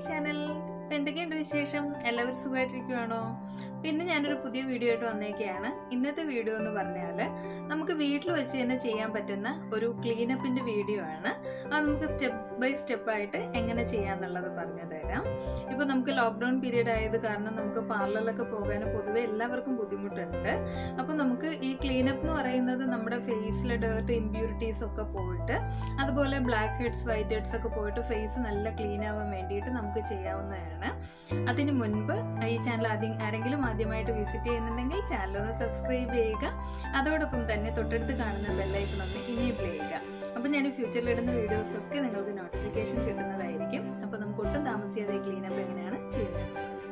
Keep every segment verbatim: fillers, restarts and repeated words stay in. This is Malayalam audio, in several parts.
ചാനൽ. അപ്പോൾ എന്തൊക്കെയുണ്ട് വിശേഷം? എല്ലാവരും സുഖമായിട്ടിരിക്കുകയാണോ? പിന്നെ ഞാനൊരു പുതിയ വീഡിയോ ആയിട്ട് വന്നേക്കുകയാണ്. ഇന്നത്തെ വീഡിയോ എന്ന് പറഞ്ഞാൽ നമുക്ക് വീട്ടിൽ വെച്ച് തന്നെ ചെയ്യാൻ പറ്റുന്ന ഒരു ക്ലീനപ്പിൻ്റെ വീഡിയോ ആണ്. അത് നമുക്ക് സ്റ്റെപ്പ് ബൈ സ്റ്റെപ്പായിട്ട് എങ്ങനെ ചെയ്യാമെന്നുള്ളത് പറഞ്ഞു തരാം. ഇപ്പോൾ നമുക്ക് ലോക്ക്ഡൗൺ പീരീഡ് ആയത് കാരണം നമുക്ക് പാർലറിലൊക്കെ പോകാൻ പൊതുവെ എല്ലാവർക്കും ബുദ്ധിമുട്ടുണ്ട്. അപ്പോൾ നമുക്ക് ഈ ക്ലീനപ്പ് എന്ന് പറയുന്നത് നമ്മുടെ ഫേസിലെ ഡേർട്ട് ഇമ്പ്യൂരിറ്റീസ് ഒക്കെ പോയിട്ട് അതുപോലെ ബ്ലാക്ക് ഹെഡ്സ് വൈറ്റ് ഹെഡ്സ് ഒക്കെ പോയിട്ട് ഫേസ് നല്ല ക്ലീൻ ആവാൻ വേണ്ടിയിട്ട് നമുക്ക് ചെയ്യാവുന്നതാണ്. അതിന് മുൻപ് ഈ ചാനൽ ആദ്യം ആരെങ്കിലും ആദ്യമായിട്ട് വിസിറ്റ് ചെയ്യുന്നുണ്ടെങ്കിൽ ചാനൽ ഒന്ന് സബ്സ്ക്രൈബ് ചെയ്യുക. അതോടൊപ്പം തന്നെ തൊട്ടടുത്ത് കാണുന്ന ബെല്ലൈക്കൺ ഒന്ന് ഇനേബിൾ ചെയ്യുക. അപ്പോൾ ഞാൻ ഫ്യൂച്ചറിൽ ഇടുന്ന വീഡിയോസ് ഒക്കെ നിങ്ങൾക്ക് നോട്ടിഫിക്കേഷൻ കിട്ടുന്നതായിരിക്കും. അപ്പോൾ നമുക്ക് ഒട്ടും താമസിയാതെ ക്ലീനപ്പ് എങ്ങനെയാണ് ചെയ്യുന്നത്.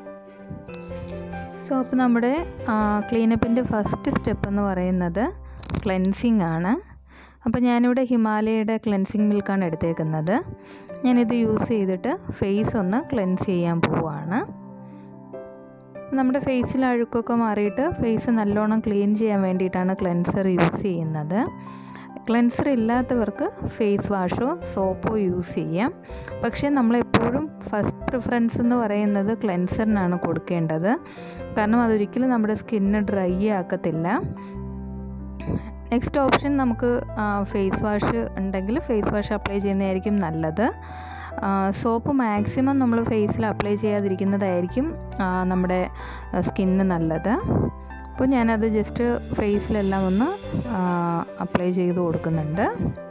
സോ അപ്പോൾ നമ്മുടെ ക്ലീനപ്പിൻ്റെ ഫസ്റ്റ് സ്റ്റെപ്പ് എന്ന് പറയുന്നത് ക്ലെൻസിങ് ആണ്. അപ്പോൾ ഞാനിവിടെ ഹിമാലയയുടെ ക്ലെൻസിങ് മിൽക്കാണ് എടുത്തേക്കുന്നത്. ഞാനിത് യൂസ് ചെയ്തിട്ട് ഫേസ് ഒന്ന് ക്ലെൻസ് ചെയ്യാൻ പോവുകയാണ്. നമ്മുടെ ഫേസിൽ അഴുക്കൊക്കെ മാറിയിട്ട് ഫേസ് നല്ലോണം ക്ലീൻ ചെയ്യാൻ വേണ്ടിയിട്ടാണ് ക്ലെൻസർ യൂസ് ചെയ്യുന്നത്. ക്ലെൻസർ ഇല്ലാത്തവർക്ക് ഫേസ് വാഷോ സോപ്പോ യൂസ് ചെയ്യാം. പക്ഷേ നമ്മളെപ്പോഴും ഫസ്റ്റ് പ്രിഫറൻസ് എന്ന് പറയുന്നത് ക്ലെൻസറിനാണ് കൊടുക്കേണ്ടത്. കാരണം അതൊരിക്കലും നമ്മുടെ സ്കിന്ന് ഡ്രൈ ആക്കത്തില്ല. നെക്സ്റ്റ് ഓപ്ഷൻ നമുക്ക് ഫേസ് വാഷ് ഉണ്ടെങ്കിൽ ഫേസ് വാഷ് അപ്ലൈ ചെയ്യുന്നതായിരിക്കും നല്ലത്. സോപ്പ് മാക്സിമം നമ്മൾ ഫേസിൽ അപ്ലൈ ചെയ്യാതിരിക്കുന്നതായിരിക്കും നമ്മുടെ സ്കിന്നിന് നല്ലത്. അപ്പോൾ ഞാനത് ജസ്റ്റ് ഫേസിലെല്ലാം ഒന്ന് അപ്ലൈ ചെയ്ത് കൊടുക്കുന്നുണ്ട്,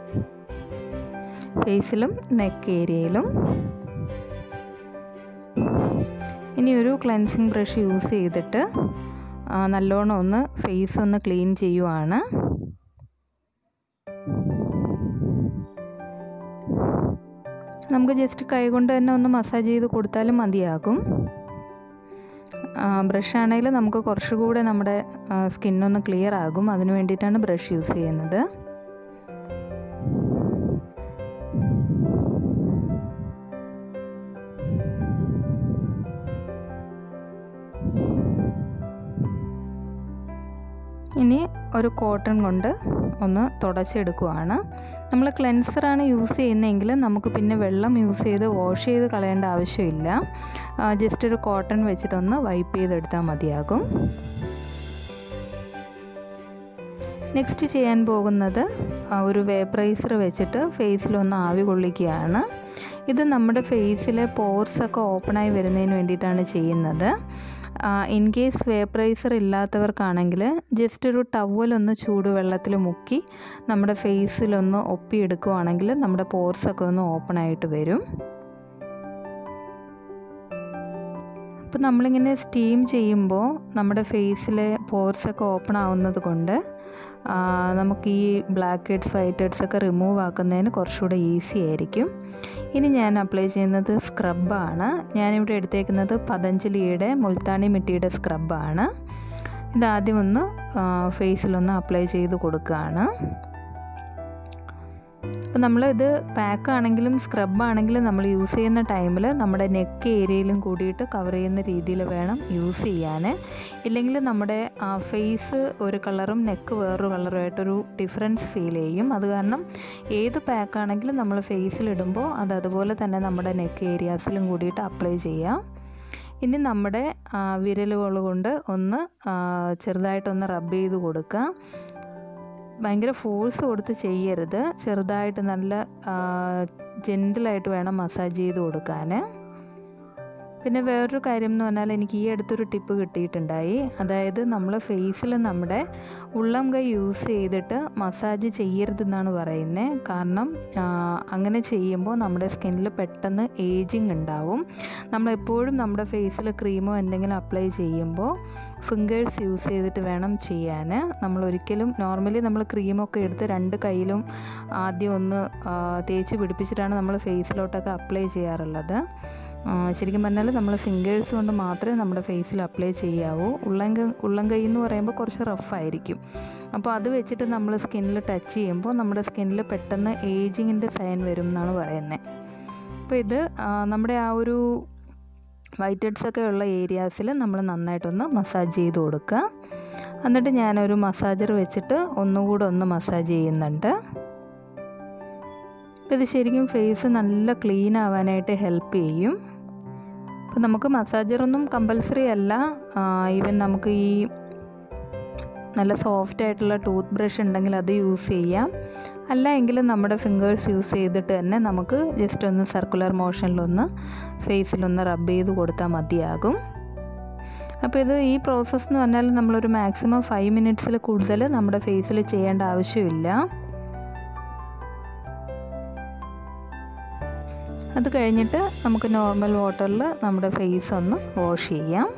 ഫേസിലും നെക്ക് ഏരിയയിലും. ഇനി ഒരു ക്ലെൻസിങ് ബ്രഷ് യൂസ് ചെയ്തിട്ട് നല്ലോണം ഒന്ന് ഫേസ് ഒന്ന് ക്ലീൻ ചെയ്യുവാണ്. നമുക്ക് ജസ്റ്റ് കൈകൊണ്ട് തന്നെ ഒന്ന് മസാജ് ചെയ്ത് കൊടുത്താലും മതിയാകും. ബ്രഷ് ആണെങ്കിൽ നമുക്ക് കുറച്ചുകൂടെ നമ്മുടെ സ്കിന്നൊന്ന് ക്ലിയർ ആകും. അതിന് വേണ്ടിയിട്ടാണ് ബ്രഷ് യൂസ് ചെയ്യുന്നത്. ഇനി ഒരു കോട്ടൺ കൊണ്ട് ഒന്ന് തുടച്ചെടുക്കുകയാണ്. നമ്മൾ ക്ലെൻസറാണ് യൂസ് ചെയ്യുന്നതെങ്കിൽ നമുക്ക് പിന്നെ വെള്ളം യൂസ് ചെയ്ത് വാഷ് ചെയ്ത് കളയേണ്ട ആവശ്യമില്ല. ജസ്റ്റ് ഒരു കോട്ടൺ വെച്ചിട്ടൊന്ന് വൈപ്പ് ചെയ്തെടുത്താൽ മതിയാകും. നെക്സ്റ്റ് ചെയ്യാൻ പോകുന്നത് ഒരു വേപ്പറൈസർ വെച്ചിട്ട് ഫേസിലൊന്ന് ആവി കൊള്ളിക്കുകയാണ്. ഇത് നമ്മുടെ ഫേസിലെ പോർസൊക്കെ ഓപ്പണായി വരുന്നതിന് വേണ്ടിയിട്ടാണ് ചെയ്യുന്നത്. ഇൻ കേസ് വേപ്പറൈസർ ഇല്ലാത്തവർക്കാണെങ്കിൽ ജസ്റ്റ് ഒരു ടവലൊന്ന് ചൂടുവെള്ളത്തിൽ മുക്കി നമ്മുടെ ഫേസിലൊന്ന് ഒപ്പിയെടുക്കുകയാണെങ്കിൽ നമ്മുടെ പോർസൊക്കെ ഒന്ന് ഓപ്പണായിട്ട് വരും. അപ്പോൾ നമ്മളിങ്ങനെ സ്റ്റീം ചെയ്യുമ്പോൾ നമ്മുടെ ഫേസിലെ പോർസൊക്കെ ഓപ്പൺ ആവുന്നത് കൊണ്ട് നമുക്ക് ഈ ബ്ലാക്ക് ഹെഡ്സ് വൈറ്റ് ഹെഡ്സ് ഒക്കെ റിമൂവ് ആക്കുന്നതിന് കുറച്ചുകൂടെ ഈസി ആയിരിക്കും. ഇനി ഞാൻ അപ്ലൈ ചെയ്യുന്നത് സ്ക്രബാണ്. ഞാനിവിടെ എടുത്തേക്കുന്നത് പതഞ്ജലിയുടെ മുൾത്താനി മിട്ടിയുടെ സ്ക്രബാണ്. ഇതാദ്യം ഒന്ന് ഫേസിലൊന്ന് അപ്ലൈ ചെയ്ത് കൊടുക്കുകയാണ്. അപ്പോൾ നമ്മളിത് പാക്കാണെങ്കിലും സ്ക്രബാണെങ്കിലും നമ്മൾ യൂസ് ചെയ്യുന്ന ടൈമിൽ നമ്മുടെ നെക്ക് ഏരിയയിലും കൂടിയിട്ട് കവർ ചെയ്യുന്ന രീതിയിൽ വേണം യൂസ് ചെയ്യാൻ. ഇല്ലെങ്കിൽ നമ്മുടെ ഫേസ് ഒരു കളറും നെക്ക് വേറൊരു കളറുമായിട്ടൊരു ഡിഫറൻസ് ഫീൽ ചെയ്യും. അത് കാരണം ഏത് പാക്കാണെങ്കിലും നമ്മൾ ഫേസിലിടുമ്പോൾ അത് അതുപോലെ തന്നെ നമ്മുടെ നെക്ക് ഏരിയാസിലും കൂടിയിട്ട് അപ്ലൈ ചെയ്യാം. ഇനി നമ്മുടെ വിരലുകൾ കൊണ്ട് ഒന്ന് ചെറുതായിട്ടൊന്ന് റബ്ബ് ചെയ്ത് കൊടുക്കുക. ഭയങ്കര ഫോഴ്സ് കൊടുത്ത് ചെയ്യരുത്. ചെറുതായിട്ട് നല്ല ജെൻറ്റിലായിട്ട് വേണം മസാജ് ചെയ്ത് കൊടുക്കാൻ. പിന്നെ വേറൊരു കാര്യം എന്ന് പറഞ്ഞാൽ എനിക്ക് ഈ അടുത്തൊരു ടിപ്പ് കിട്ടിയിട്ടുണ്ടായി. അതായത് നമ്മൾ ഫേസിൽ നമ്മുടെ ഉള്ളം കൈ യൂസ് ചെയ്തിട്ട് മസാജ് ചെയ്യരുതെന്നാണ് പറയുന്നത്. കാരണം അങ്ങനെ ചെയ്യുമ്പോൾ നമ്മുടെ സ്കിന്നിൽ പെട്ടെന്ന് ഏജിങ് ഉണ്ടാവും. നമ്മളെപ്പോഴും നമ്മുടെ ഫേസിൽ ക്രീമോ എന്തെങ്കിലും അപ്ലൈ ചെയ്യുമ്പോൾ ഫിംഗേഴ്സ് യൂസ് ചെയ്തിട്ട് വേണം ചെയ്യാൻ. നമ്മൾ ഒരിക്കലും നോർമലി നമ്മൾ ക്രീമൊക്കെ എടുത്ത് രണ്ട് കൈയിലും ആദ്യം ഒന്ന് തേച്ച് പിടിപ്പിച്ചിട്ടാണ് നമ്മൾ ഫേസിലോട്ടൊക്കെ അപ്ലൈ ചെയ്യാറുള്ളത്. ശരിക്കും പറഞ്ഞാൽ നമ്മൾ ഫിംഗേഴ്സ് കൊണ്ട് മാത്രമേ നമ്മുടെ ഫേസിൽ അപ്ലൈ ചെയ്യാവൂ. ഉള്ളം ഉള്ളം കൈ എന്ന് പറയുമ്പോൾ കുറച്ച് റഫായിരിക്കും. അപ്പോൾ അത് വെച്ചിട്ട് നമ്മൾ സ്കിന്നിൽ ടച്ച് ചെയ്യുമ്പോൾ നമ്മുടെ സ്കിന്നിൽ പെട്ടെന്ന് ഏജിങ്ങിൻ്റെ സൈൻ വരും എന്നാണ് പറയുന്നത്. അപ്പോൾ ഇത് നമ്മുടെ ആ ഒരു വൈറ്റ് ഹെഡ്സ് ഒക്കെ ഉള്ള ഏരിയാസിൽ നമ്മൾ നന്നായിട്ടൊന്ന് മസാജ് ചെയ്ത് കൊടുക്കുക. എന്നിട്ട് ഞാനൊരു മസാജർ വെച്ചിട്ട് ഒന്നുകൂടെ ഒന്ന് മസാജ് ചെയ്യുന്നുണ്ട്. ഇത് ശരിക്കും ഫേസ് നല്ല ക്ലീൻ ആവാനായിട്ട് ഹെൽപ്പ് ചെയ്യും. അപ്പോൾ നമുക്ക് മസാജറൊന്നും കമ്പൽസറി അല്ല. ഈവൻ നമുക്ക് ഈ നല്ല സോഫ്റ്റ് ആയിട്ടുള്ള ടൂത്ത് ബ്രഷ് ഉണ്ടെങ്കിൽ അത് യൂസ് ചെയ്യാം. അല്ല എങ്കിൽ നമ്മുടെ ഫിംഗേഴ്സ് യൂസ് ചെയ്തിട്ട് തന്നെ നമുക്ക് ജസ്റ്റ് ഒന്ന് സർക്കുലർ മോഷനിലൊന്ന് ഫേസിലൊന്ന് റബ്ബ് ചെയ്ത് കൊടുത്താൽ മതിയാകും. അപ്പോൾ ഇത് ഈ പ്രോസസ്സ് എന്ന് പറഞ്ഞാൽ നമ്മളൊരു മാക്സിമം ഫൈവ് മിനിറ്റ്സിൽ കൂടുതൽ നമ്മുടെ ഫേസിൽ ചെയ്യേണ്ട ആവശ്യമില്ല. അത് കഴിഞ്ഞിട്ട് നമുക്ക് നോർമൽ വാട്ടറിൽ നമ്മുടെ ഫേസ് ഒന്ന് വാഷ് ചെയ്യാം.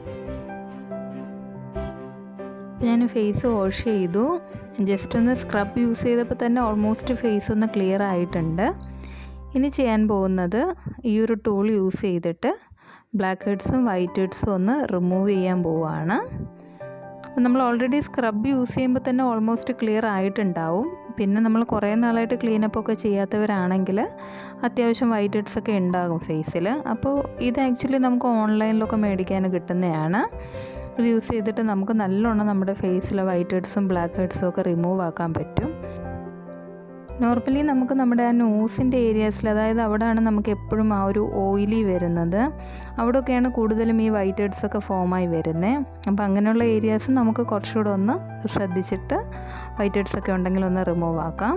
ഞാൻ ഫേസ് വാഷ് ചെയ്തു. ജസ്റ്റ് ഒന്ന് സ്ക്രബ് യൂസ് ചെയ്തപ്പോൾ തന്നെ ഓൾമോസ്റ്റ് ഫേസ് ഒന്ന് ക്ലിയർ ആയിട്ടുണ്ട്. ഇനി ചെയ്യാൻ പോകുന്നത് ഈ ഒരു ടൂൾ യൂസ് ചെയ്തിട്ട് ബ്ലാക്ക് ഹെഡ്സും വൈറ്റ് ഹെഡ്സും ഒന്ന് റിമൂവ് ചെയ്യാൻ പോവുകയാണ്. അപ്പോൾ നമ്മൾ ഓൾറെഡി സ്ക്രബ് യൂസ് ചെയ്യുമ്പോൾ തന്നെ ഓൾമോസ്റ്റ് ക്ലിയർ ആയിട്ടുണ്ടാവും. പിന്നെ നമ്മൾ കുറേ നാളായിട്ട് ക്ലീനപ്പ് ഒക്കെ ചെയ്യാത്തവരാണെങ്കിൽ അത്യാവശ്യം വൈറ്റ് ഹെഡ്സ് ഒക്കെ ഉണ്ടാകും ഫേസിൽ. അപ്പോൾ ഇത് ആക്ച്വലി നമുക്ക് ഓൺലൈനിലൊക്കെ മേടിക്കാൻ കിട്ടുന്നതാണ്. ഇത് യൂസ് ചെയ്തിട്ട് നമുക്ക് നല്ലോണം നമ്മുടെ ഫേസിലെ വൈറ്റ് ഹെഡ്സും ബ്ലാക്ക് ഹെഡ്സും ഒക്കെ റിമൂവ് ആക്കാൻ പറ്റും. നോർമലി നമുക്ക് നമ്മുടെ ആ നോസിൻ്റെ ഏരിയാസിൽ, അതായത് അവിടെയാണ് നമുക്ക് എപ്പോഴും ആ ഒരു ഓയിലി വരുന്നത്. അവിടെയൊക്കെയാണ് കൂടുതലും ഈ വൈറ്റ് ഹെഡ്സ് ഒക്കെ ഫോമായി വരുന്നത്. അപ്പോൾ അങ്ങനെയുള്ള ഏരിയാസ് നമുക്ക് കുറച്ചുകൂടെ ഒന്ന് ശ്രദ്ധിച്ചിട്ട് വൈറ്റ് ഹെഡ്സ് ഒക്കെ ഉണ്ടെങ്കിൽ ഒന്ന് റിമൂവ് ആക്കാം.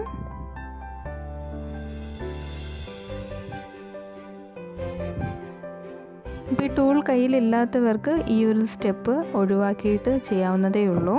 അപ്പോൾ ഈ ടൂൾ കയ്യിലില്ലാത്തവർക്ക് ഈ ഒരു സ്റ്റെപ്പ് ഒഴിവാക്കിയിട്ട് ചെയ്യാവുന്നതേ ഉള്ളൂ.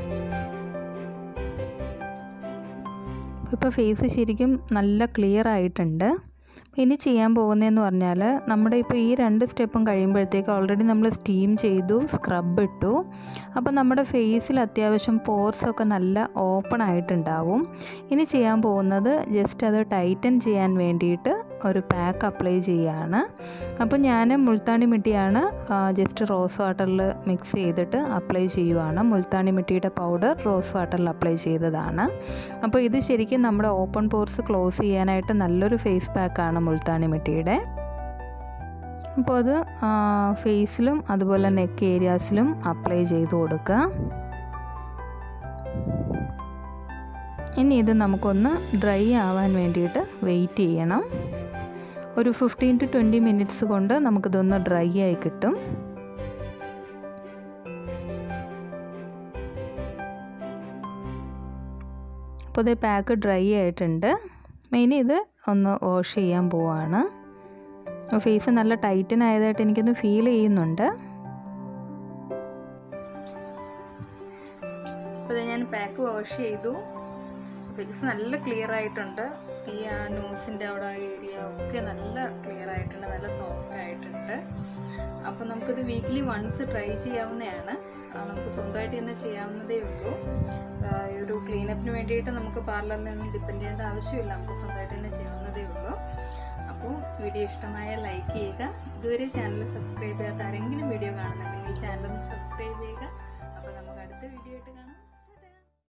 ഇപ്പോൾ ഫേസ് ശരിക്കും നല്ല ക്ലിയർ ആയിട്ടുണ്ട്. ഇനി ചെയ്യാൻ പോകുന്നതെന്ന് പറഞ്ഞാൽ നമ്മുടെ ഇപ്പോൾ ഈ രണ്ട് സ്റ്റെപ്പും കഴിയുമ്പോഴത്തേക്ക് ഓൾറെഡി നമ്മൾ സ്റ്റീം ചെയ്തു, സ്ക്രബ് ഇട്ടു. അപ്പോൾ നമ്മുടെ ഫേസിൽ അത്യാവശ്യം പോർസൊക്കെ നല്ല ഓപ്പൺ ആയിട്ടുണ്ടാവും. ഇനി ചെയ്യാൻ പോകുന്നത് ജസ്റ്റ് അത് ടൈറ്റൻ ചെയ്യാൻ വേണ്ടിയിട്ട് ഒരു പാക്ക് അപ്ലൈ ചെയ്യുകയാണ്. അപ്പോൾ ഞാൻ മുൾത്താണി മിട്ടിയാണ് ജസ്റ്റ് റോസ് വാട്ടറിൽ മിക്സ് ചെയ്തിട്ട് അപ്ലൈ ചെയ്യുവാണ്. മുൾത്താണി മിട്ടിയുടെ പൗഡർ റോസ് വാട്ടറിൽ അപ്ലൈ ചെയ്തതാണ്. അപ്പോൾ ഇത് ശരിക്കും നമ്മുടെ ഓപ്പൺ പോർസ് ക്ലോസ് ചെയ്യാനായിട്ട് നല്ലൊരു ഫേസ് പാക്കാണ് മുൾത്താണി മിട്ടിയുടെ. അപ്പോൾ അത് ഫേസിലും അതുപോലെ നെക്ക് ഏരിയാസിലും അപ്ലൈ ചെയ്ത് കൊടുക്കുക. ഇനി ഇത് നമുക്കൊന്ന് ഡ്രൈ ആവാൻ വേണ്ടിയിട്ട് വെയിറ്റ് ചെയ്യണം. ഒരു ഫിഫ്റ്റീൻ ടു ട്വൻറ്റി മിനിറ്റ്സ് കൊണ്ട് നമുക്കിതൊന്ന് ഡ്രൈ ആയി കിട്ടും. അപ്പോൾ ഇത് പാക്ക് ഡ്രൈ ആയിട്ടുണ്ട്. ഇനി ഇത് ഒന്ന് വാഷ് ചെയ്യാൻ പോവാണ്. ഫേസ് നല്ല ടൈറ്റൻ ആയതായിട്ട് എനിക്കൊന്ന് ഫീൽ ചെയ്യുന്നുണ്ട്. അപ്പോൾ ഇത് ഞാൻ പാക്ക് വാഷ് ചെയ്തു. ഫേസ് നല്ല ക്ലിയർ ആയിട്ടുണ്ട്. ഈ ആ നോസിൻ്റെ അവിടെ ആ ഏരിയ ഒക്കെ നല്ല ക്ലിയർ ആയിട്ടുണ്ട്, നല്ല സോഫ്റ്റ് ആയിട്ടുണ്ട്. അപ്പോൾ നമുക്കിത് വീക്ക്ലി വൺസ് ട്രൈ ചെയ്യാവുന്നതാണ്. നമുക്ക് സ്വന്തമായിട്ട് തന്നെ ചെയ്യാവുന്നതേ ഉള്ളൂ. ഈ ഒരു ക്ലീനപ്പിന് വേണ്ടിയിട്ട് നമുക്ക് പാർലറിലൊന്നും ഡിപ്പെൻഡ് ചെയ്യേണ്ട ആവശ്യമില്ല. നമുക്ക് സ്വന്തമായിട്ട് തന്നെ ചെയ്യാവുന്നതേ ഉള്ളൂ. അപ്പോൾ വീഡിയോ ഇഷ്ടമായ ലൈക്ക് ചെയ്യുക. ഇതുവരെ ചാനൽ സബ്സ്ക്രൈബ് ചെയ്യാത്ത ആരെങ്കിലും വീഡിയോ കാണുന്നുണ്ടെങ്കിൽ ചാനൽ ഒന്ന് സബ്സ്ക്രൈബ് ചെയ്യുക.